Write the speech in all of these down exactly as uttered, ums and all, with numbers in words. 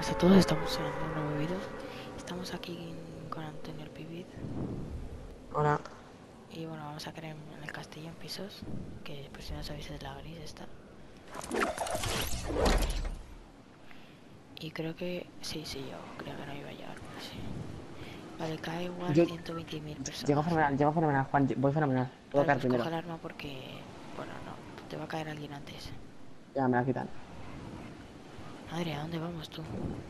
Pues a todos estamos en un nuevo vídeo. Estamos aquí con Antonio el Pibid. Hola. Y bueno, vamos a crear en el castillo en pisos. Que por si no sabéis es la gris esta. Y creo que... Sí, sí, yo creo que no iba a llegar. Sí. Vale, cae igual Yo ciento veinte mil personas. llego fenomenal, llego fenomenal, Juan, voy fenomenal. Puedo Vale, caer pues primero. coge el arma porque... Bueno, no, te va a caer alguien antes. Ya me la quitan. Madre, ¿a dónde vamos tú?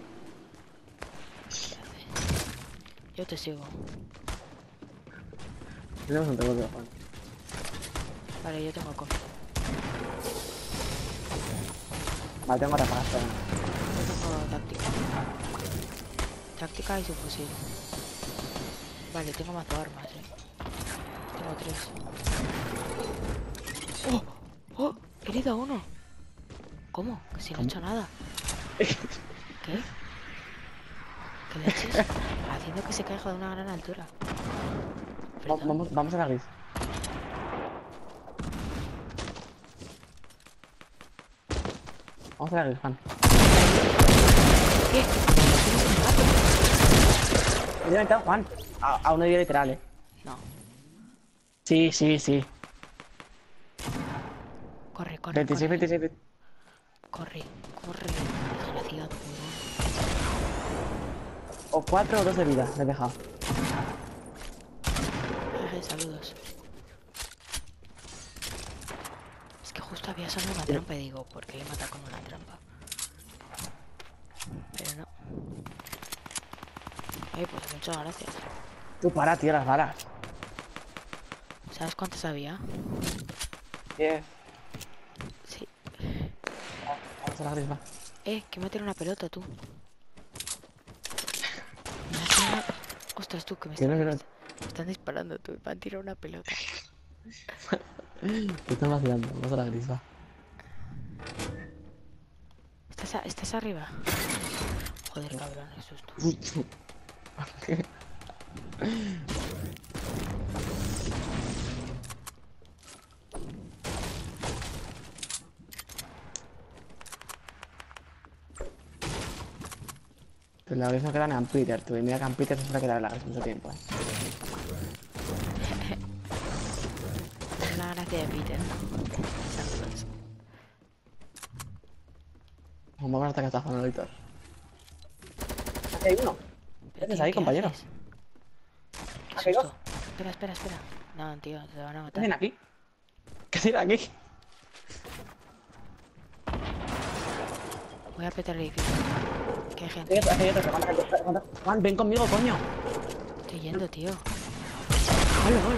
Yo te sigo. Tenemos un rebote, Juan. Vale, yo tengo coffee. Vale, tengo otra para hacer. Yo tengo táctica. Táctica y su fusil. Vale, tengo mazo armas, eh. Tengo tres. ¡Oh! ¡Oh! ¡He herido a uno! ¿Cómo? Que si no he hecho nada. ¿Qué? ¿Qué leches? Haciendo que se caiga de una gran altura. Va- Vamos, vamos a la gris. Vamos a la gris, Juan. ¿Qué? Me he inventado, Juan. A, a uno de literal, eh. No. Sí, sí, sí. Corre, corre, veintiséis, corre. veintiséis. Corre, corre. Desgraciado. O cuatro o dos de vida, me he dejado. Jeje, saludos. Es que justo había salido una trampa y digo, ¿por qué le mata con una trampa? Pero no. Ay, pues muchas gracias. Tú para, tío, las balas. ¿Sabes cuántas había? diez. Sí. Vamos a la gris, va. Eh, que me tira una pelota, tú. Me ha tirado- Ostras, tú, que me Que no, están, que no. me están disparando, tú. Me han tirado una pelota. ¿Qué estás vacilando? Vamos a la gris, va. ¿Estás, a- ¿Estás arriba? Joder, cabrón, qué susto. Pero la gris no queda ni Peter, tú. Y mira que Peter se suele quedar en la gris mucho tiempo, eh. Es la gracia de Peter, ¿no? Saludos. Vamos hasta que está jugando Víctor. Aquí hay uno. ¿Qué ¿Pero haces qué- ahí, qué compañero? haces? Qué Aquí hay dos. susto. Espera, espera, espera. No, tío, te van a ¿Qué matar. hacen aquí? ¿Qué hacen aquí? Voy a petar el edificio. Que hay gente. Aquí hay otro, Juan, Juan, Juan, ven conmigo, coño. Estoy yendo, tío. ¡Hola, hola!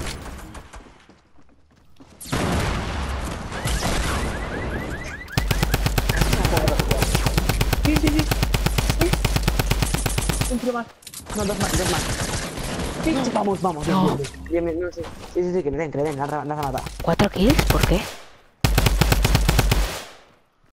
Sí, sí, sí. Sí. Un tiro más. No, dos más, dos más. Sí, sí, vamos, vamos. No. Bien, bien, bien, bien, no, sí. Sí, sí, sí, que le den, que le den, la, la, la, la, la. ¿Cuatro kills? ¿Por qué?